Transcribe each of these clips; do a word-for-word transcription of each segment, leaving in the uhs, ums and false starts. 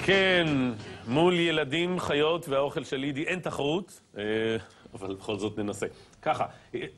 כן, מול ילדים, חיות והאוכל של אידי אין תחרות, אבל בכל זאת ננסה. ככה,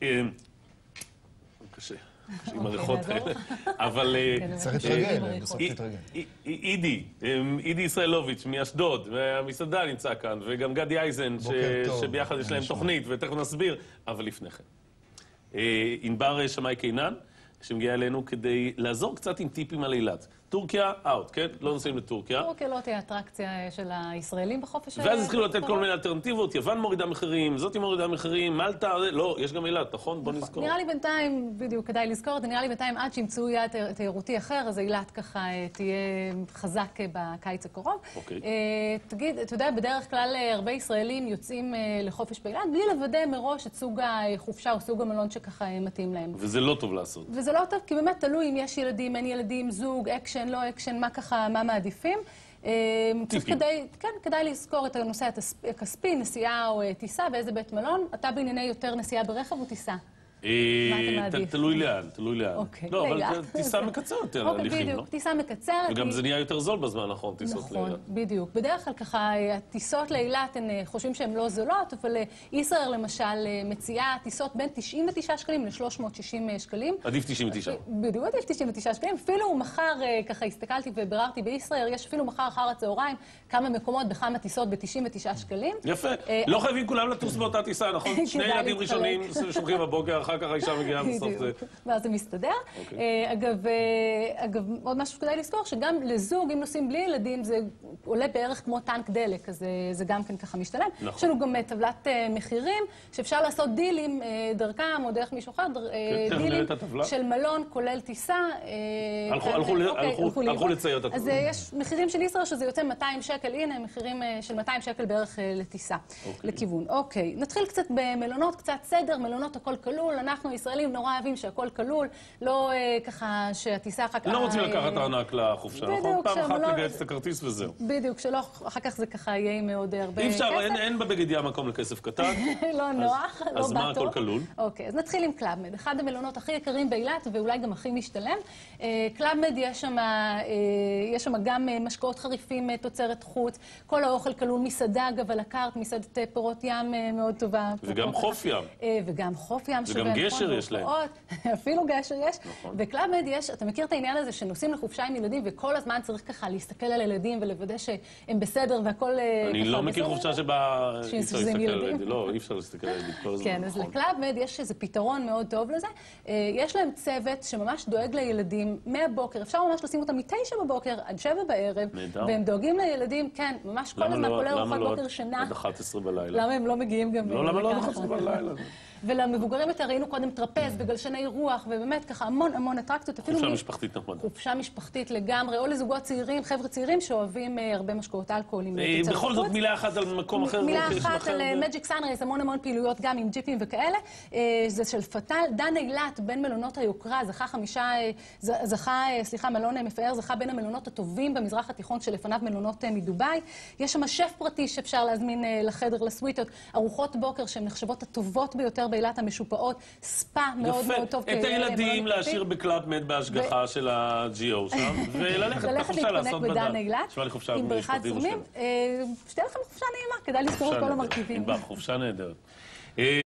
קשה, עם הריחות האלה, אבל... צריך להתרגל, בסוף להתרגל. אידי, אידי ישראלוביץ' מאשדוד, מהמסעדה נמצא כאן, וגם גדי אייזן, שביחד יש להם תוכנית, ותכף נסביר, אבל לפני כן. ענבר שמאי קינן, שמגיעה אלינו כדי לעזור קצת עם טיפים על אילת. טורקיה, אאוט, כן? לא נוסעים לטורקיה. טורקיה לא תהיה אטרקציה של הישראלים בחופש. ואז התחילו לתת כל מיני אלטרנטיבות, יוון מורידה מחירים, זאת מורידה מחירים, מלטה, לא, יש גם אילת, נכון? בוא נזכור. נראה לי בינתיים, בדיוק, כדאי לזכור את זה, נראה לי בינתיים עד שימצאו יעד תיירותי אחר, אז אילת ככה תהיה חזק בקיץ הקרוב. תגיד, אתה יודע, בדרך כלל הרבה ישראלים יוצאים לחופש באילת, בלי לוודא מראש את סוג החופשה או סוג המלון שככה מתאים להם. וזה לא טוב לעשות. וזה לא טוב, כי באמת תלוי אם יש ילדים, אין ילדים, זוג, אקשן, לא אקשן, מה ככה, מה מעדיפים. צריך כדי, כן, כדאי לזכור את הנושא הכספי, נסיעה או טיסה, באיזה בית מלון. אתה בענייני יותר נסיעה ברכב או טיסה? מה אתה מעדיף? תלוי לאן, תלוי לאן. לא, אבל טיסה מקצרת יותר הליכים, לא? בדיוק, טיסה מקצרת. וגם זה נהיה יותר זול בזמן האחרון, טיסות לאילת. נכון, בדיוק. בדרך כלל ככה, הטיסות לאילת, הם חושבים שהן לא זולות, אבל ישראייר למשל מציעה טיסות בין תשעים ותשעה שקלים ל-שלוש מאות ושישים שקלים. עדיף תשעים ותשעה. בדיוק, עדיף תשעים ותשעה שקלים. אפילו מחר, ככה הסתכלתי ובררתי בישראייר, יש אפילו מחר אחר הצהריים כמה מקומות בכמה טיסות ב-תשעים ותשעה שקלים. יפה. לא חייבים כולם לטוס באותה טיסה, נכון? שני ילדים ראשונים שולחים בבוקר, אחר כך האישה מגיעה בסוף זה. ואז זה מסתדר. אגב, עוד משהו שכדאי לזכור, שגם לזוג, אם נוסעים בלי ילדים, זה עולה בערך כמו טנק דלק, אז זה גם כן ככה משתלם. יש לנו גם טבלת מחירים, שאפשר לעשות דילים דרכם, או דרך מישהו אחד, דילים של מלון, כולל טיסה. הלכו לצייר את התבלת. אז יש מחירים של ישראייר, שזה יוצא מאתיים שקל, הנה, מחירים של מאתיים שקל בערך לטיסה, לכיוון. אוקיי, נתחיל קצת במלונות, קצת סדר, מלונות הכל כלול, אנחנו ישראלים נורא אוהבים שהכל כלול, לא ככה שהטיסה אחר כך... לא רוצים לקחת הענק לחופשה, נכון? פעם אחת לגייס את הכרטיס וזהו. בדיוק, שלא, אחר כך זה ככה יהיה עם מאוד הרבה כסף. אי אפשר, אין בבגד ים מקום לכסף קטן. לא נוח, לא בטוח. אז מה הכל כלול? אוקיי, אז נתחיל עם קלאב-מד, אחד המלונות הכי יקרים באילת ואולי גם הכי משתלם. קלאב-מד יש שם גם משקאות חריפים, תוצרת חוץ, כל האוכל כלול, מסעדה אגב על הקארט, מסעדת פירות ים מאוד טובה. וגם חוף ים. וגם חוף ים שווה. וגם גשר יש להם. אפילו גשר יש. בקלאב-מד יש, אתה מכיר את העניין הזה שנוסעים לחופשה עם ילדים וכל הזמן צריך ככה להסתכל על ילדים ולוודא שהם בסדר והכל ככה בסדר? אני לא מכיר חופשה שבה אי אפשר להסתכל על ילדים. לא, אי אפשר להסתכל על ילדים כל הזמן. כן, אז לקלאב-מד יש איזה פתרון מאוד טוב לזה. יש להם צוות שממש דואג לילדים מהבוקר. אפשר ממש לשים אותם מתשע בבוקר עד שבע בערב. והם דואגים לילדים, כן, ממש כל הזמן כולל ארוחת בוקר שינה. עד אחת עשרה בלילה. למה הם לא מגיעים גם... לא, למה לא עד אחת עשרה בלילה? ולמבוגרים יותר ראינו קודם טרפז בגלשני רוח, ובאמת ככה המון המון אטרקציות. חופשה משפחתית נחמדה. חופשה משפחתית לגמרי, או לזוגות צעירים, חבר'ה צעירים שאוהבים הרבה משקאות אלכוהולים. בכל זאת מילה אחת על מקום אחר. מילה אחת על מג'יק סאנרייז, המון המון פעילויות גם עם ג'יפים וכאלה. זה של פתל. דן אילת, בין מלונות היוקרה, זכה חמישה, זכה, סליחה, מלון מפאר, זכה בין המלונות הטובים במזרח התיכון שלפניו מלונות מדובאי. יש שם שף פרטי שאפשר להזמין לחדר, לסוויטות, ארוחות בוקר שהן נחשבות הטובות ביותר באילת, המשופעות, ספה מאוד מאוד טוב. את הילדים להשאיר בקלאב-מד בהשגחה של הג'י או שם, וללכת בחופשה לעשות בדן. נשמע לי חופשה משפטית מושלמת. שתהיה לכם חופשה נעימה, כדאי לזכור את כל המרכיבים. חופשה נהדרת.